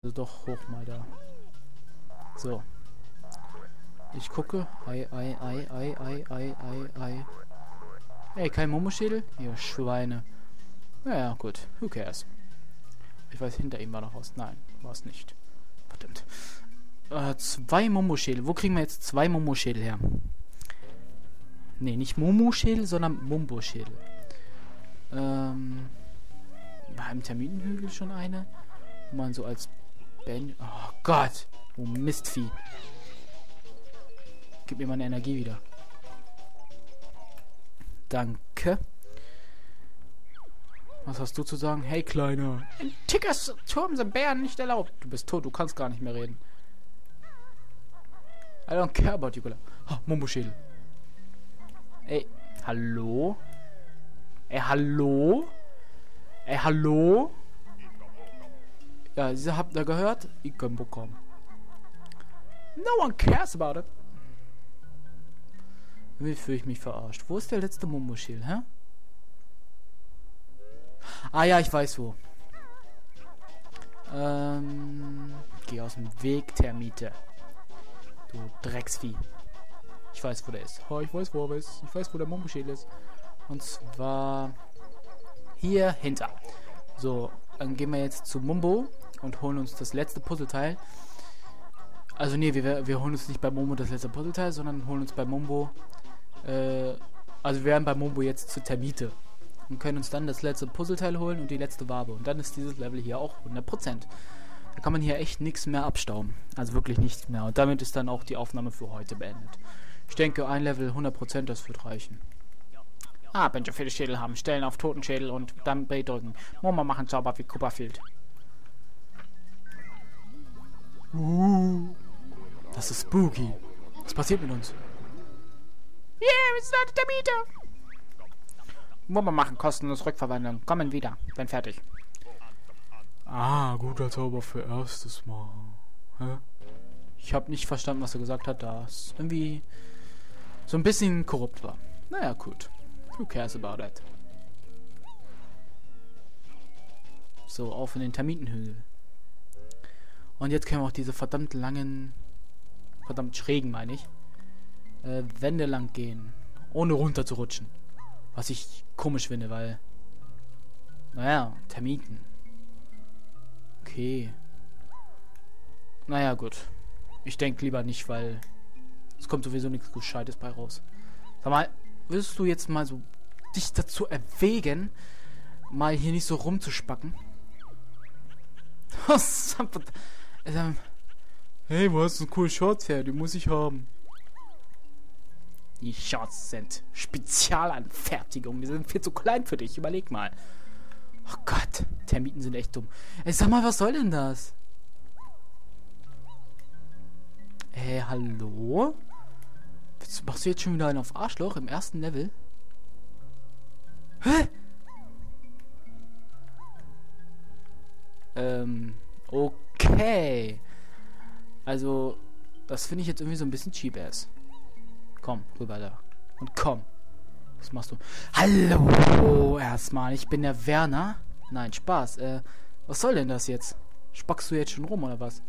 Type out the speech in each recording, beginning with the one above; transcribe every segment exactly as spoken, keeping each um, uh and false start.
Also doch hoch mal da. So. Ich gucke. Ei, ei, ei, ei, ei, ei, ei, ei. Ey, kein Momoschädel? Ihr Schweine. Naja, gut. Who cares? Ich weiß, hinter ihm war noch was. Nein, war es nicht. Verdammt. Äh, zwei Momoschädel. Wo kriegen wir jetzt zwei Momoschädel her? Ne, nicht Momoschädel, sondern Mumbo-Schädel. Ähm. War im Termitenhügel schon eine? Wo man so als Ben. Oh Gott! Oh Mistvieh. Gib mir meine Energie wieder. Danke. Was hast du zu sagen? Hey, Kleiner. In Tickers Turm sind Bären nicht erlaubt. Du bist tot, du kannst gar nicht mehr reden. I don't care about you, Cola. Oh, Mumbo-Schädel. Ey, hallo? Ey, hallo? Ey, hallo? Ja, ihr habt ihr gehört? Ich kann bekommen. No one cares about it. Wie fühle ich mich verarscht? Wo ist der letzte Mumbo-Schädel, hä? Ah ja, ich weiß wo. Ähm, geh aus dem Weg, Termite. Du Drecksvieh. Ich weiß, wo der ist. Oh, ich weiß, wo er ist. Ich weiß, wo der Mumbo-Schädel ist. Und zwar hier hinter. So, dann gehen wir jetzt zu Mumbo und holen uns das letzte Puzzleteil. Also nee, wir, wir holen uns nicht bei Mumbo das letzte Puzzleteil, sondern holen uns bei Mumbo äh, also wir werden bei Mumbo jetzt zur Termite und können uns dann das letzte Puzzleteil holen und die letzte Wabe. Und dann ist dieses Level hier auch hundert Prozent. Da kann man hier echt nichts mehr abstauben. Also wirklich nichts mehr. Und damit ist dann auch die Aufnahme für heute beendet. Ich denke, ein Level hundert Prozent, das wird reichen. Ah, wenn wir viele Schädel haben, stellen auf Totenschädel und dann B drücken. Mama machen Zauber wie Copperfield. Uh, das ist spooky. Was passiert mit uns? Yeah, wir sind eine Termite. Mama machen kostenlos Rückverwandlung. Kommen wieder, wenn fertig. Ah, guter Zauber für erstes Mal. Hä? Ich habe nicht verstanden, was er gesagt hat, da es irgendwie so ein bisschen korrupt war. Naja, gut. Who cares about that? So, auf in den Termitenhügel. Und jetzt können wir auch diese verdammt langen, verdammt schrägen, meine ich, äh, Wände lang gehen. Ohne runter zu rutschen. Was ich komisch finde, weil, naja, Termiten. Okay. Naja, gut. Ich denke lieber nicht, weil es kommt sowieso nichts Gescheites bei raus. Sag mal, willst du jetzt mal so dich dazu erwägen, mal hier nicht so rumzuspacken? Hey, wo hast du coole Shorts her? Die muss ich haben. Die Shorts sind Spezialanfertigung. Die sind viel zu klein für dich. Überleg mal. Oh Gott, Termiten sind echt dumm. Ey, sag mal, was soll denn das? Hey, hallo? Machst du jetzt schon wieder einen auf Arschloch im ersten Level? Hä? Ähm, okay. Also, das finde ich jetzt irgendwie so ein bisschen cheap ass. Komm, rüber da. Und komm. Was machst du? Hallo, erstmal. Ich bin der Werner. Nein, Spaß. Äh, was soll denn das jetzt? Spackst du jetzt schon rum, oder was?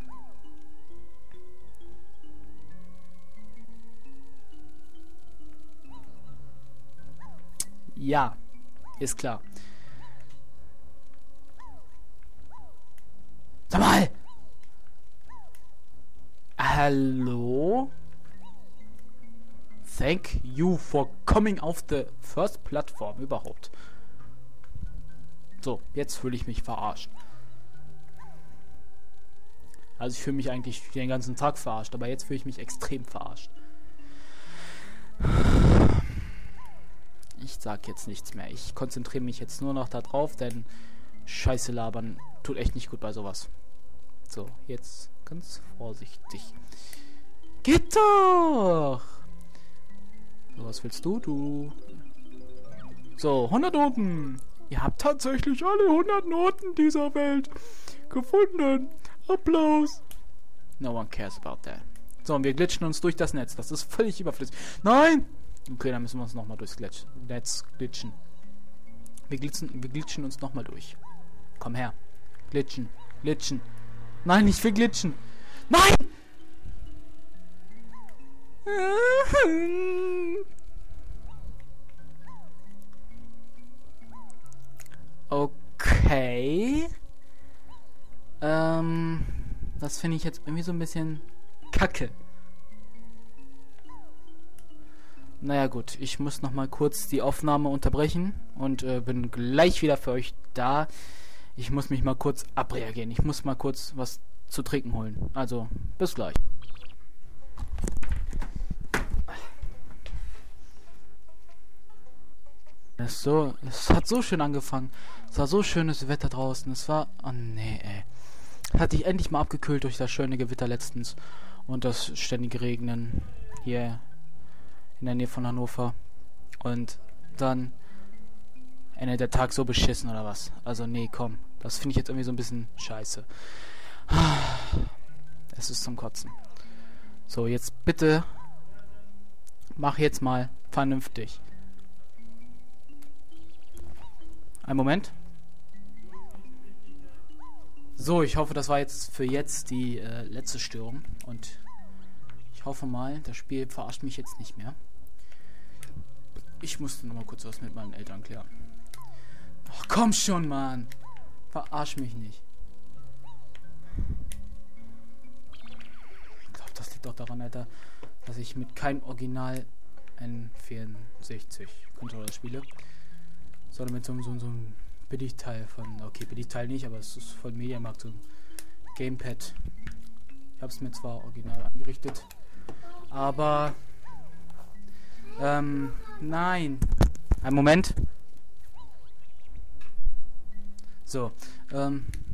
Ja, ist klar. Sag mal! Hallo? Thank you for coming off the first platform überhaupt. So, jetzt fühle ich mich verarscht. Also ich fühle mich eigentlich den ganzen Tag verarscht, aber jetzt fühle ich mich extrem verarscht. Ich sag jetzt nichts mehr. Ich konzentriere mich jetzt nur noch darauf, denn Scheiße labern tut echt nicht gut bei sowas. So, jetzt ganz vorsichtig. Geht doch! So, was willst du, du? So, hundert Noten. Ihr habt tatsächlich alle hundert Noten dieser Welt gefunden. Applaus. No one cares about that. So, und wir glitschen uns durch das Netz. Das ist völlig überflüssig. Nein! Okay, dann müssen wir uns nochmal durchs Glitch Netz glitschen. Wir glitschen, wir glitschen uns nochmal durch. Komm her. Glitschen. Glitschen. Nein, ich will glitschen. Nein! Okay. Ähm, das finde ich jetzt irgendwie so ein bisschen kacke. Naja gut, ich muss noch mal kurz die Aufnahme unterbrechen und äh, bin gleich wieder für euch da. Ich muss mich mal kurz abreagieren. Ich muss mal kurz was zu trinken holen. Also, bis gleich. Es, so, es hat so schön angefangen. Es war so schönes Wetter draußen. Es war... Oh nee, ey. Hat dich endlich mal abgekühlt durch das schöne Gewitter letztens. Und das ständige Regnen hier in der Nähe von Hannover. Und dann endet der Tag so beschissen oder was? Also nee, komm. Das finde ich jetzt irgendwie so ein bisschen scheiße. Es ist zum Kotzen. So, jetzt bitte mach jetzt mal vernünftig. Ein Moment. So, ich hoffe, das war jetzt für jetzt die äh, letzte Störung. Und ich hoffe mal, das Spiel verarscht mich jetzt nicht mehr. Ich musste noch mal kurz was mit meinen Eltern klären. Ach, komm schon, Mann. Verarsch mich nicht. Ich glaube, das liegt doch daran, Alter, dass ich mit keinem Original N vierundsechzig Controller spiele. Sondern mit so, so, so einem Billigteil von... Okay, Billigteil nicht, aber es ist von Mediamarkt, so ein Gamepad. Ich habe es mir zwar original angerichtet, aber... Ähm, nein. Ein Moment. So, ähm...